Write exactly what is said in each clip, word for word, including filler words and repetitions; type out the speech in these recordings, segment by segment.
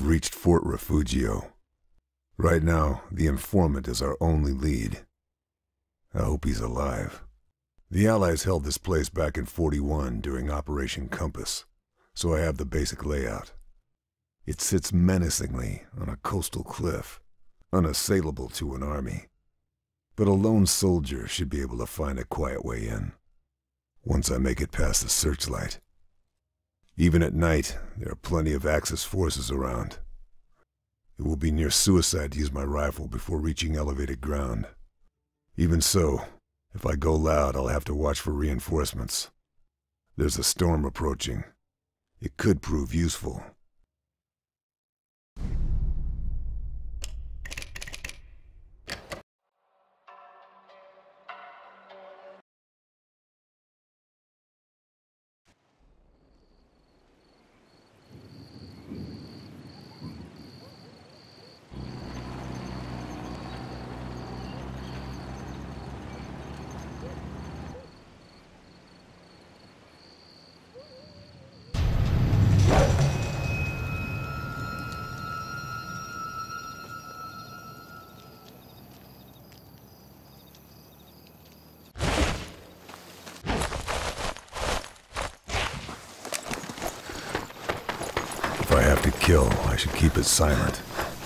reached Fort Refugio. Right now, the informant is our only lead. I hope he's alive. The Allies held this place back in forty-one during Operation Compass, so I have the basic layout. It sits menacingly on a coastal cliff, unassailable to an army. But a lone soldier should be able to find a quiet way in, once I make it past the searchlight. Even at night, there are plenty of Axis forces around. It will be near suicide to use my rifle before reaching elevated ground. Even so, if I go loud, I'll have to watch for reinforcements. There's a storm approaching. It could prove useful. If I have to kill, I should keep it silent.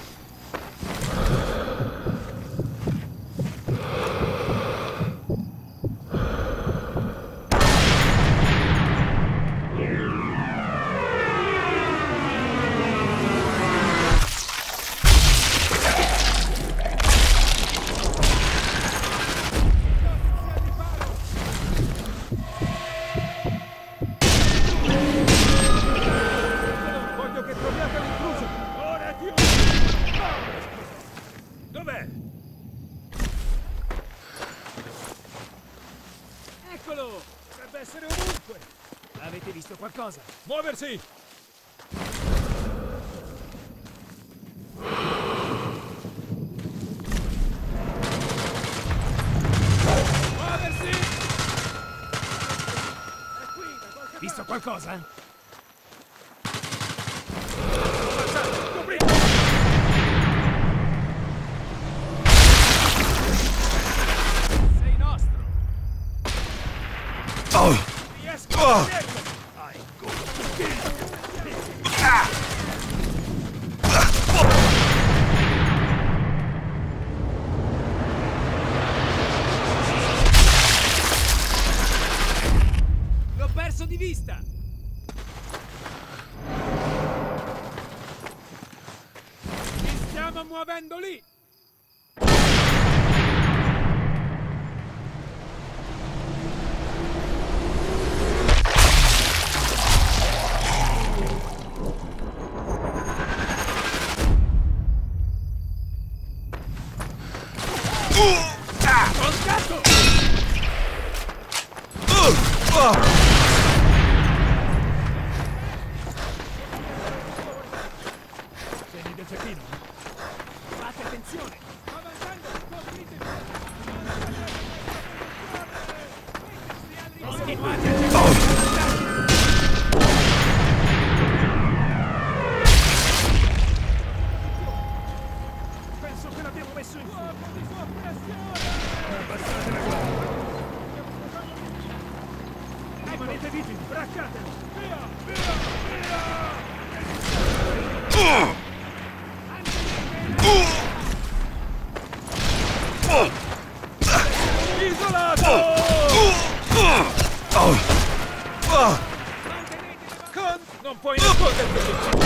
Eccolo! Dovrebbe essere ovunque! Avete visto qualcosa? Muoversi! Muoversi! È qui, da qualche parte! Visto qualcosa? Coprite! Sei nostro! Oh! Oh! L'ho perso di vista! Ci stiamo muovendo lì! Contatto! Tieni del cecchino. Fate attenzione! Sto avanzando! Copritevi! Continuate a cercare! Penso che l'abbiamo messo in fuoco di soppressione! Abbassate la guardia! Rimanete vigili! Braccatelo! Via! Via! Via! Isolato! Con... non puoi nasconderti!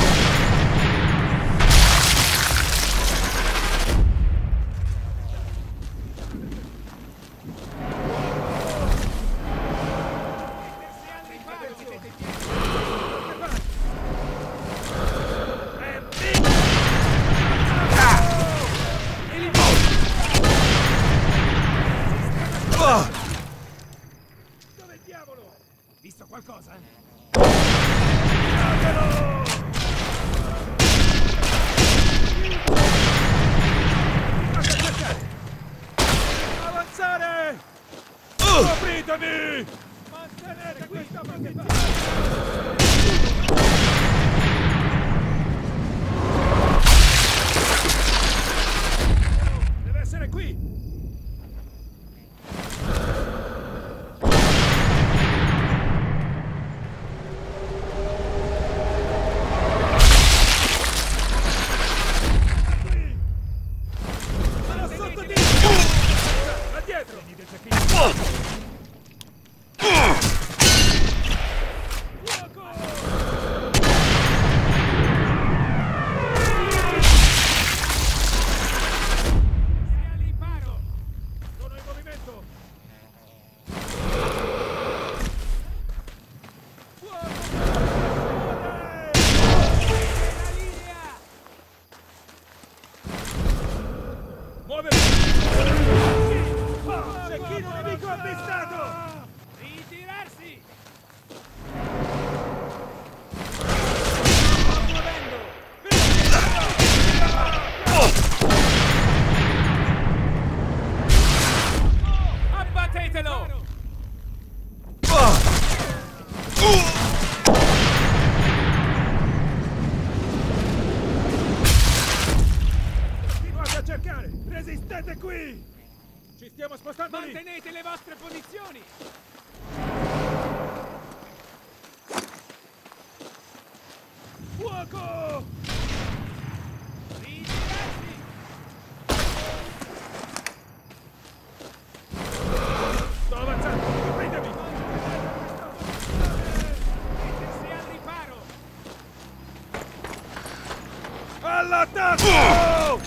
Dove? Cecchino nemico avvistato! Ritirarsi! Sto muovendo! Abbattetelo! Continuate a cercare! Resistete qui! Ci stiamo spostando lì! Mantenete le vostre posizioni! Fuoco! Ritirarsi! Sto avanzando! Copritemi! Mettersi al riparo! All'attacco!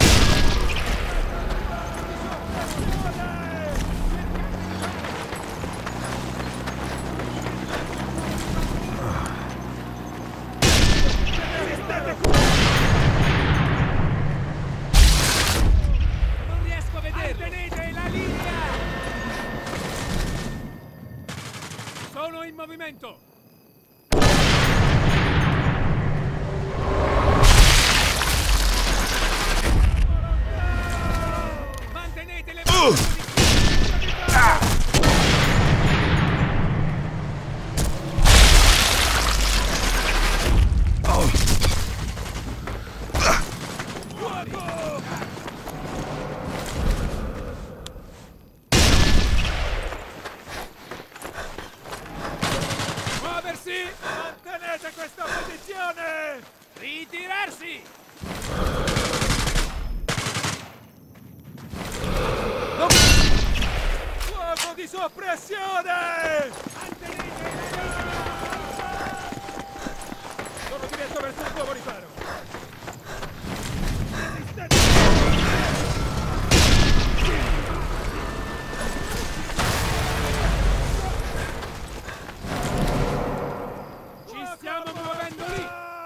Non riesco a vederlo! Tenete la linea! Sono in movimento! Mantenete le vostre posizioni! Muoversi! Mantenete questa posizione! Ritirarsi! No! Fuoco di soppressione! Mantenete la linea! Sono diretto verso il nuovo riparo! Resistete! Stiamo muovendo lì!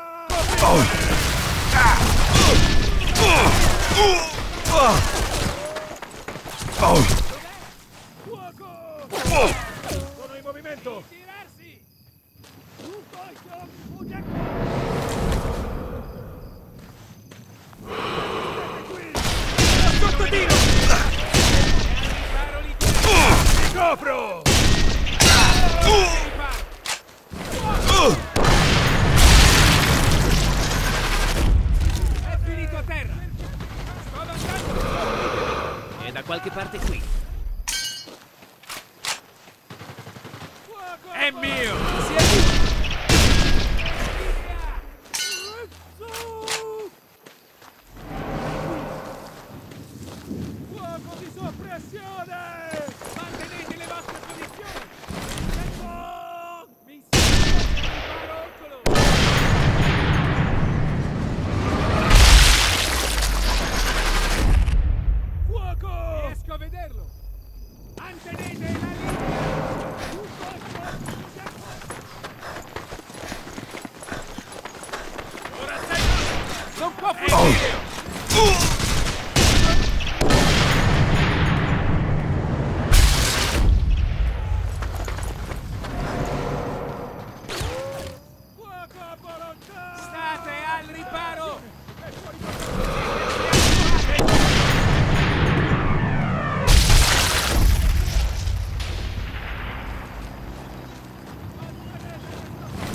Fuoco! Sono in movimento! Ritirarsi! Qui! Sotto tiro! Mi copro! È finito a terra! Sto avanzando! È da qualche parte qui. È mio! Si è Fuoco di soppressione! Mantenete le vostre posizioni! Mi serve un baroccolo! Fuoco! Riesco a vederlo! Mantenete la linea! Ora sei... Non può finire! Fuoco a volontà! State al riparo!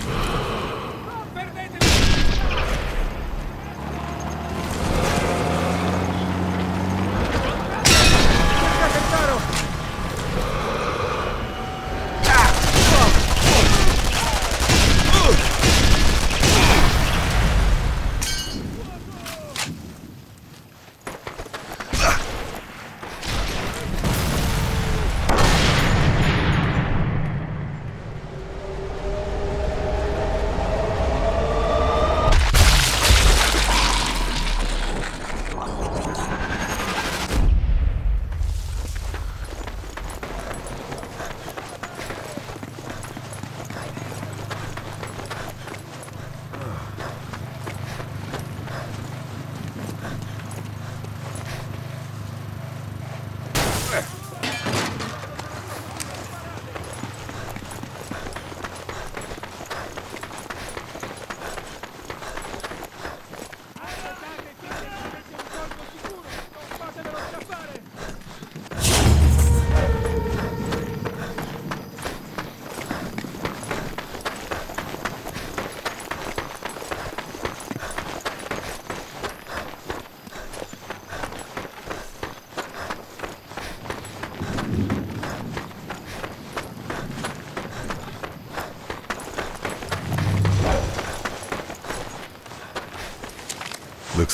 Non perdete!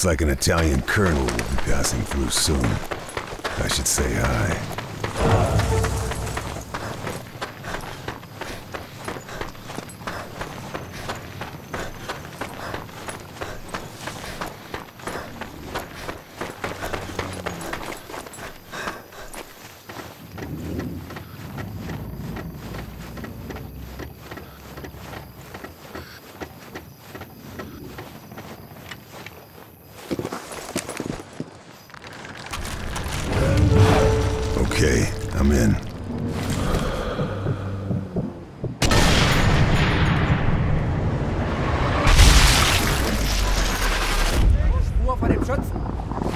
Looks like an Italian colonel will be passing through soon. I should say hi. Okay, I'm in. Spur von dem Schützen.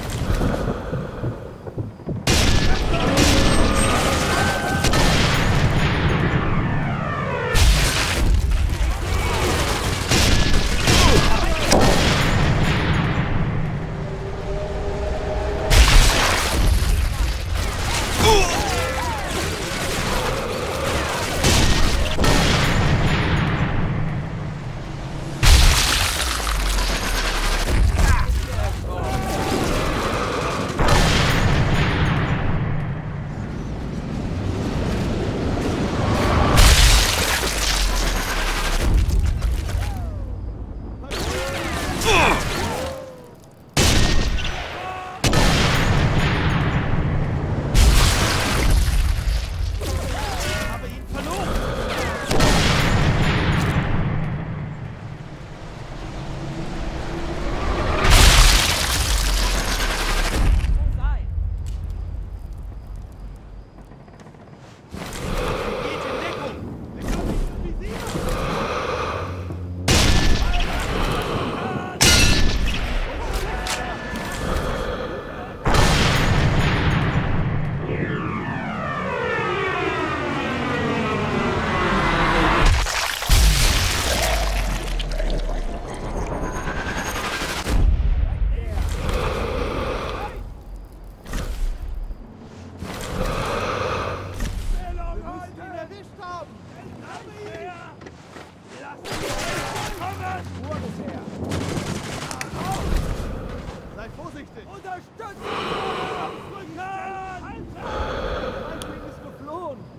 Seid vorsichtig! Unterstützt! Rücken! Alter! Mein Ding ist geflohen!